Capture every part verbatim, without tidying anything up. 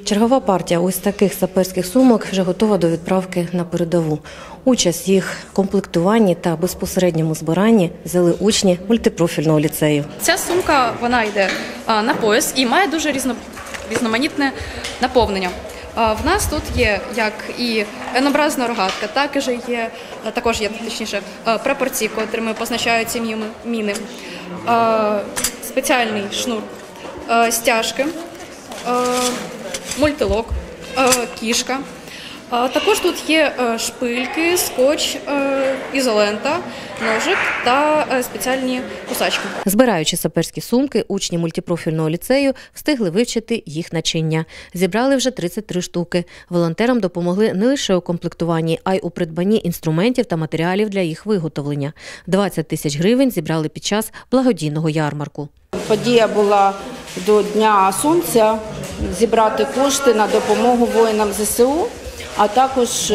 Чергова партія ось таких саперських сумок вже готова до відправки на передову. Участь в їх комплектуванні та безпосередньому збиранні взяли учні мультипрофільного ліцею. Ця сумка, вона йде на пояс і має дуже різно, різноманітне наповнення. В нас тут є як і Н-образна рогатка, також є, також є точніше прапорці, котрими позначаються міни, спеціальний шнур, стяжки, мультилок, кішка. Також тут є шпильки, скотч, ізолента, ножик та спеціальні кусачки. Збираючи саперські сумки, учні мультипрофільного ліцею встигли вивчити їх начиння. Зібрали вже тридцять три штуки. Волонтерам допомогли не лише у комплектуванні, а й у придбанні інструментів та матеріалів для їх виготовлення. двадцять тисяч гривень зібрали під час благодійного ярмарку. Подія була до Дня Сонця – зібрати кошти на допомогу воїнам зе се у. А також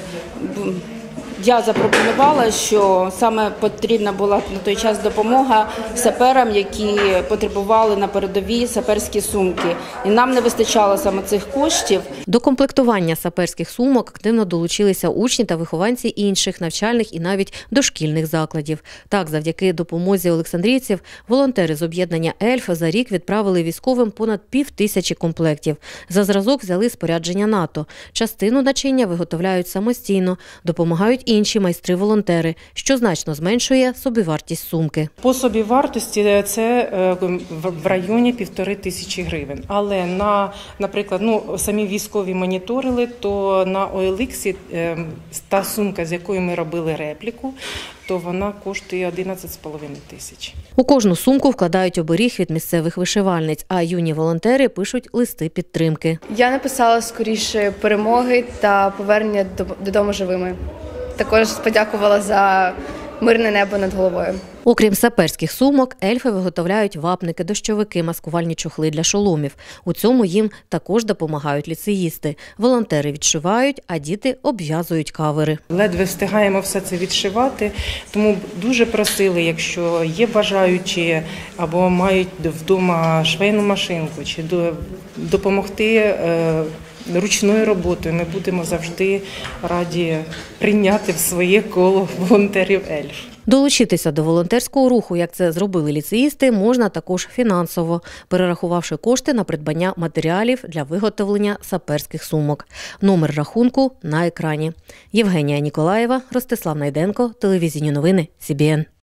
я запропонувала, що саме потрібна була на той час допомога саперам, які потребували на передовій саперські сумки. І нам не вистачало саме цих коштів. До комплектування саперських сумок активно долучилися учні та вихованці інших навчальних і навіть дошкільних закладів. Так, завдяки допомозі олександрійців, волонтери з об'єднання «Ельф» за рік відправили військовим понад пів тисячі комплектів. За зразок взяли спорядження НАТО. Частину начиння виготовляють самостійно, допомагають інші майстри-волонтери, що значно зменшує собівартість сумки. По собівартості це в районі півтори тисячі гривень. Але, на, наприклад, ну, самі військові моніторили, то на о ел ікс та сумка, з якої ми робили репліку, то вона коштує одинадцять з половиною тисяч. У кожну сумку вкладають оберіг від місцевих вишивальниць, а юні волонтери пишуть листи підтримки. Я написала скоріше перемоги та повернення додому живими. Також подякувала за мирне небо над головою. Окрім саперських сумок, ельфи виготовляють вапники, дощовики, маскувальні чохли для шоломів. У цьому їм також допомагають ліцеїсти. Волонтери відшивають, а діти обв'язують кавери. Ледве встигаємо все це відшивати, тому дуже просили, якщо є бажаючі або мають вдома швейну машинку, чи допомогти ручною роботою, ми будемо завжди раді прийняти в своє коло волонтерів ельф. Долучитися до волонтерського руху, як це зробили ліцеїсти, можна також фінансово, перерахувавши кошти на придбання матеріалів для виготовлення саперських сумок. Номер рахунку на екрані. Євгенія Ніколаєва, Ростислав Найденко, телевізійні новини Сі Бі Ен.